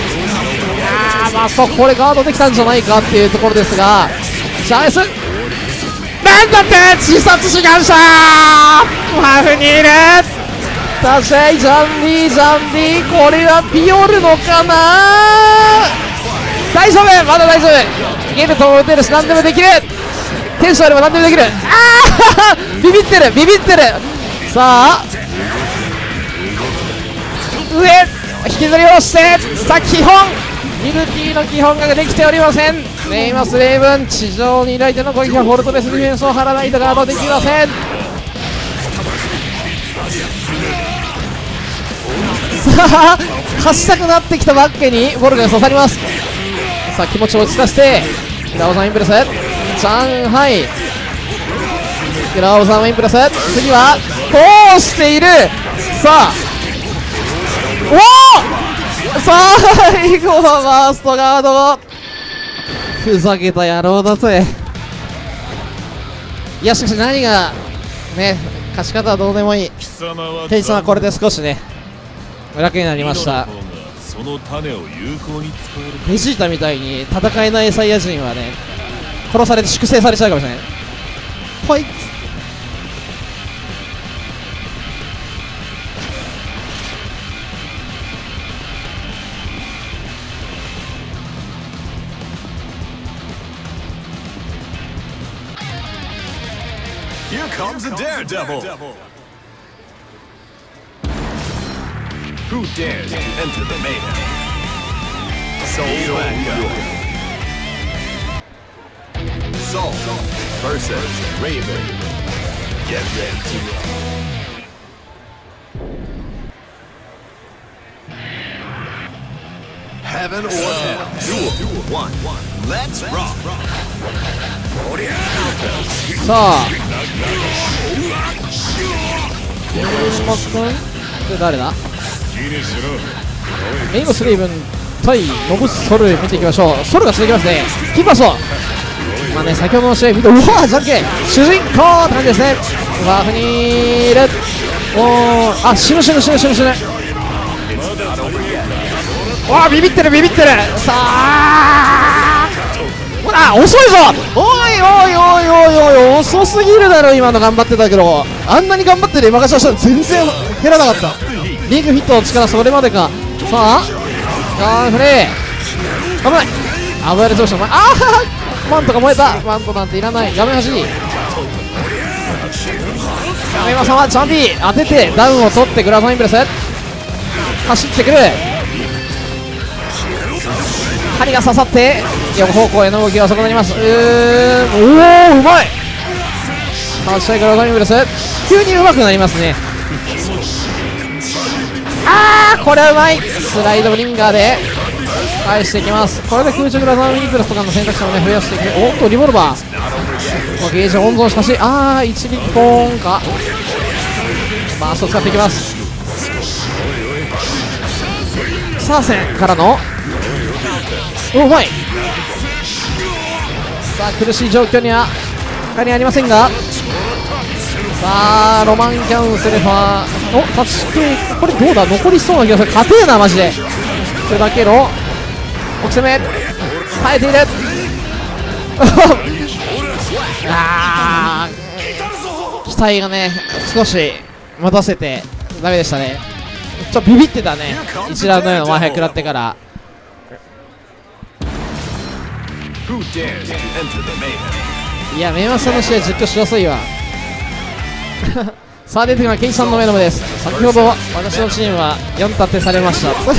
そうこれガードできたんじゃないかっていうところですがチャンスなんだって自殺志願者ハフにいる。確かにジャンディこれはピオるのかな。大丈夫まだ大丈夫いけると打てるし何でもできる。テンションあれば何でもできる。ビビってるさあ上引きずり下ろしてさあ基本ミルティの基本ができておりません。メイマスレイブン地上に相手の攻撃はフォルトレスディフェンスを張らないとガードできません。さあ勝ちたくなってきたバッケにボルが刺さります。さあ気持ちを落ち着かせてラオザンインプレス上海ラオザンインプレス次は通している。さあおお最後はバーストガード、ふざけた野郎だぜ。いやしかし何がね、勝ち方はどうでもいい。ケイさんはこれで少しね楽になりました。 その種を有効に使える。 ベジータみたいに戦えないサイヤ人はね殺されて粛清されちゃうかもしれない。ほいっ。 Here comes a daredevil. Who dares to enter the mayhem? Soul Soul versus Raven. Get ready to rock. Heaven or hell. Duel 1. Let's rock. さあメイモス君って誰だ。メイモスレイブン対ノブソル見ていきましょう。ソルが続きますね。キーパーソまあね、先ほどの試合見て、うわじゃんけん主人公って感じですね。ワーフにいる。おー、あ、死ぬ。わあ、ビビってる。さあほら遅いぞ。おい遅すぎるだろ。今の頑張ってたけど、あんなに頑張ってる今がししたら全然減らなかった。リーグフィットの力それまでか。さあガンフレー危ない。暴れそうした。ああマントが燃えた。マントなんていらない。画面端に亀山さんはジャンピー当ててダウンを取ってグラファインプレス走ってくる。針が刺さって横方向への動きが遅くなります。おおうまい。発射グラファインプレス急にうまくなりますね。あーこれはうまい。スライドブリンガーで返していきます。これで空中グラファインプレスとかの選択肢をね増やしていく。おっとリボルバーゲージ温存しかし、一力ポーンか。バースト使っていきます。サーセンからのうまい。さあ苦しい状況には他にありませんが、さあロマンキャンセルファーおタッチ系これどうだ。残りそうな気がする。勝てえなマジで。それだけの奥攻め耐えている期待がね少し待たせてダメでしたね。ちょっとビビってたね。1ラウンド目の前食らってから。いやメイマスさんの試合実況しやすいわさあ出てくるのはケイさんのメノムです。先ほど私のチームは4立てされました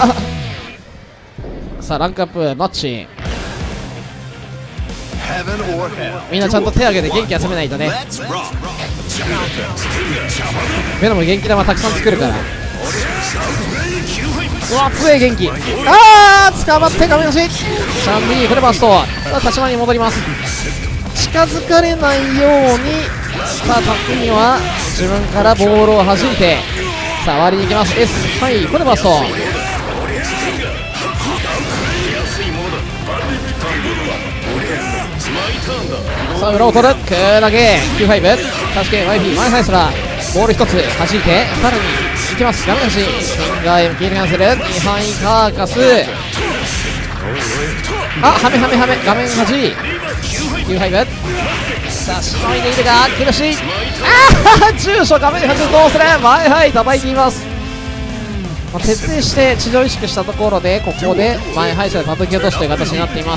さあランクアップマッチ。みんなちゃんと手を挙げて元気集めないとね。メノム元気玉たくさん作るから。うわ強い元気。捕まって画面端シャンビーフレバースト。さあ立場に戻ります。近づかれないようにさあタップには自分からボールを弾いてさあ割りに行きます。 S はいフレバースト。さあ裏を取るクーラゲー95確かに YP 前ハイスラーボール1つ弾いてさらにいきます。画面端フィンガー M キールキャンセル2範囲カーカスはめ画面端95さあしのいでいるが苦しい。住所画面端どうする。前叩いています。徹底して地上意識したところでここで前敗者で叩き落とすという形になっています。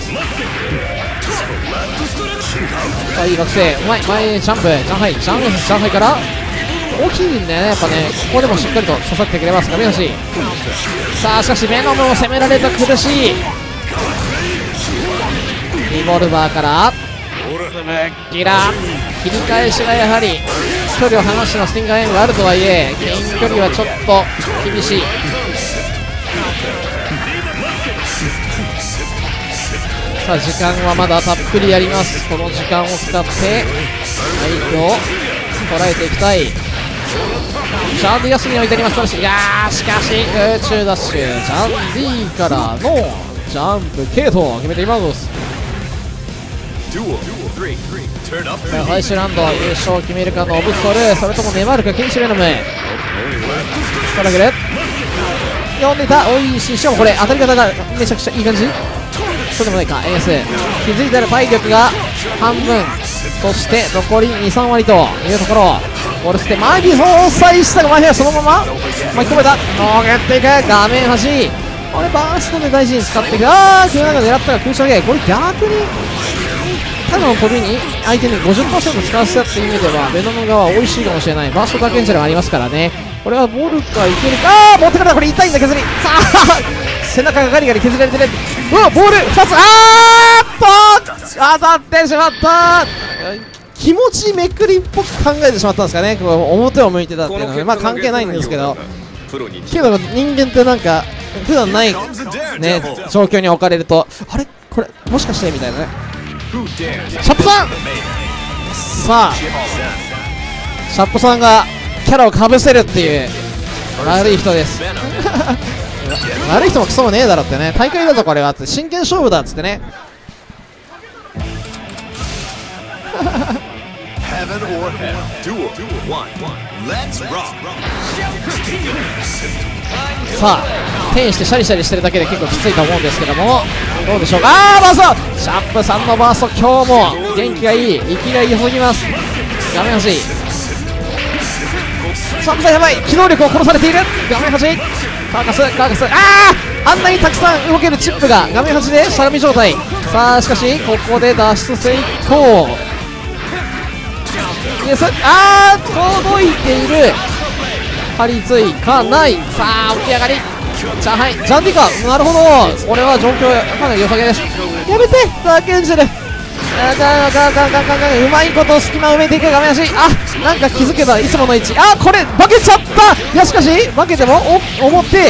さあいい学生うまい。前ジャンプ上海から大きいんでねやっぱねここでもしっかりと刺さってくれます。画面端さあしかしメノムを攻められた苦しい。リボルバーからギラ切り返しがやはり距離を離してのスティンガーエンがあるとはいえ近距離はちょっと厳しい。さあ時間はまだたっぷりあります。この時間を使って相手を捉えていきたい。 ジャンディ休みに置いてあります。いやーしかし空中ダッシュ、ジャンディからのジャンプ系統を決めています。ファイシュランド優勝を決めるかのオブソル、それとも粘るかケンシレノム。ストラグル読んでいた。おいしかもこれ当たり方がめちゃくちゃいい感じ。そうでもないか。エース気づいたら体力が半分、そして残り 2,3 割というところ。ボール捨てマギソを抑えしたがマヒはそのまま巻き込めた。潜っていく画面端、これバーストで大事に使っていく。ああ、急なが狙ったが空中上げ。これ逆にただの飛びに相手に 50% 使わせたっていう意味ではベノム側は美味しいかもしれない。バーストダケンジャラがありますからね。これはボルかいけるか。ああ持ってからこれ痛いんだ削り。さあ背中がガリガリ削られてる。うわボール2つ、あーっと当たってしまった。気持ちめくりっぽく考えてしまったんですかね。こう表を向いてたっていうのはまあ関係ないんですけど、けど人間ってなんか普段ないね状況に置かれると、あれこれもしかしてみたいなね。シャップさん、さあシャップさんがキャラをかぶせるっていう悪い人です悪い人もクソもねえだろってね。大会だぞこれはって、真剣勝負だっつってね。さあ転移してシャリシャリしてるだけで結構きついと思うんですけども、どうでしょうか。あーバースト、シャップさんのバースト今日も元気がいい、息が急ぎます。画面端シャップさんやばい、機動力を殺されている。画面端カーカスあんなにたくさん動けるチップが画面端でしゃがみ状態。さあしかしここで脱出成功。あー届いている、張り付いかない。さあ起き上がりじゃあはいジャンディか。なるほど、これは状況かなり良さげです。やめてダークエンジェル、うまいこと隙間を埋めていく画面端。あなんか気づけばいつもの位置。あこれ化けちゃった。いやしかし化けても思って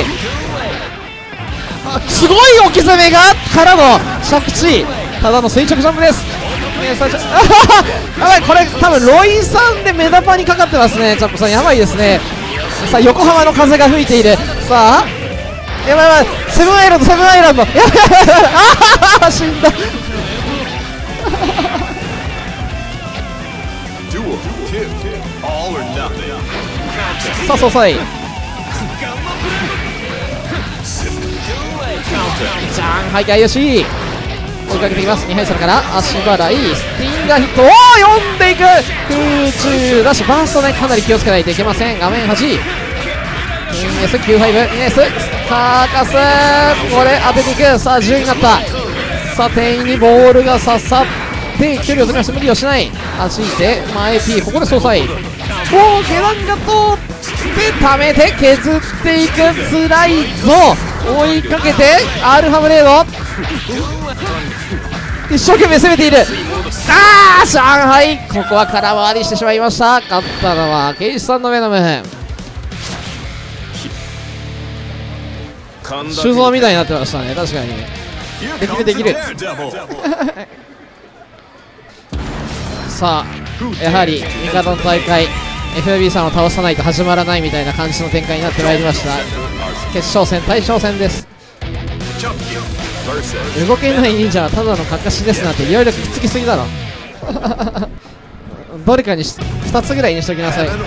すごい置き攻めがからの着地、ただの垂直ジャンプです。やばいこれ多分ロイさんでメダパにかかってますね。チャップさんやばいですね。さあ横浜の風が吹いている。さあやばいやばい、セブンアイランドやばいやばいあ死んださあ総裁じゃんはい怪しい追いかけてきます。2敗差から足払いスティンガーヒットを読んでいく。空中だしバーストねかなり気をつけないといけません。画面端キンエス9ファイブ2エースカーカスこれ当てていく。さあ10になった。さあ店員にボールが刺さって距離を取りまして無理をしない。弾いて前 P ここで総裁下段が通って溜めて削っていく。つらいぞ追いかけてアルファブレード一生懸命攻めている。あー上海ここは空回りしてしまいました。勝ったのはケイシさんのベノム。修造みたいになってましたね。確かにできるできるさあやはり味方の大会 FB さんを倒さないと始まらないみたいな感じの展開になってまいりました。決勝戦大将戦です。動けない忍者はただのかかしですなんていろいろくっつきすぎだろどれかに2つぐらいにしときなさい。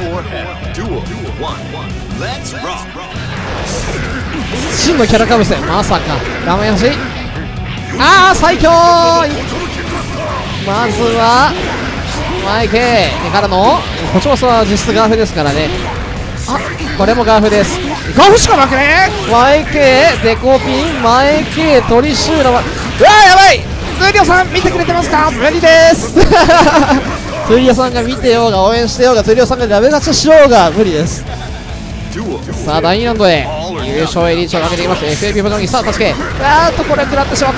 真のキャラかぶせまさか画面端あー最強まずはマイケーからのコチョウスは実質ガーフですからね。あこれもガーフです。ガーフしかなくね。マイケーデコピンマイケートリシューラはうわやばい。トゥーリオさん見てくれてますか。無理ですトゥーリオさんが見てようが応援してようがトゥーリオさんがラベ勝ちしようが無理です。さあ第2ラウンドへ優勝へリーチをかけています FAP ブドウに。さあ助けこれ食らってしまった。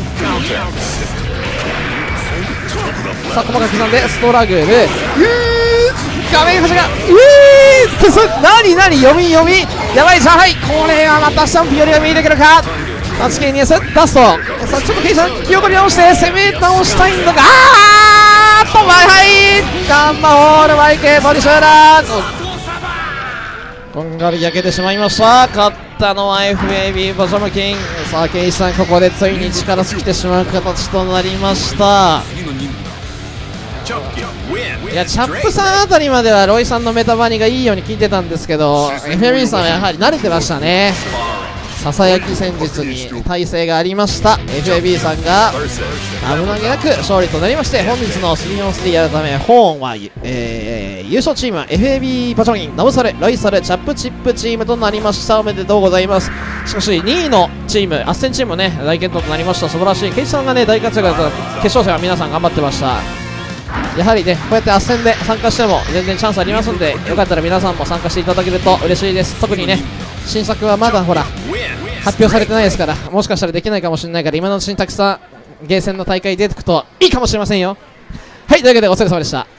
さあ細かく刻んでストラグル画面端が消す。何読みやばい上海これはまたシャンピオンが見えてくるか。8系に S ダスト。さあちょっとケイさん気を取り直して攻め倒したいんだがマイハイガンマホールマイケートリシューラーこんがり焼けてしまいました。勝ったのは FAB ポジョムキング。さあケイさん、ここでついに力尽きてしまう形となりました。いや、チャップさんあたりまではロイさんのメタバニがいいように聞いてたんですけど、 FAB さんはやはり慣れてましたね。ささやき戦術に耐性がありました。 FAB さんが危なげなく勝利となりまして、本日の 3on3 改めホーンは、優勝チームは FAB パチョギン、ナブサル、ロイサル、チャップチップチームとなりました。おめでとうございます。しかし2位のチーム、アッセンチームもね大健闘となりました。素晴らしい。ケイチさんがね大活躍だった決勝戦は皆さん頑張ってました。やはりねこうやってアッセンで参加しても全然チャンスありますので、よかったら皆さんも参加していただけると嬉しいです。特にね新作はまだほら発表されてないですから、もしかしたらできないかもしれないから、今のうちにたくさんゲーセンの大会出てくといいかもしれませんよ。はい、というわけでお疲れ様でした。